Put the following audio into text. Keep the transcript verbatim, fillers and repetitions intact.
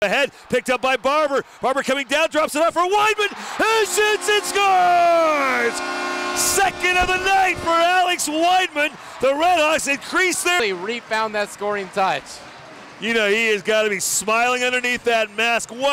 Ahead, picked up by Barber. Barber coming down, drops it up for Wideman, who shoots and scores! Second of the night for Alex Wideman. The RedHawks increase their... He refound that scoring touch. You know, he has got to be smiling underneath that mask.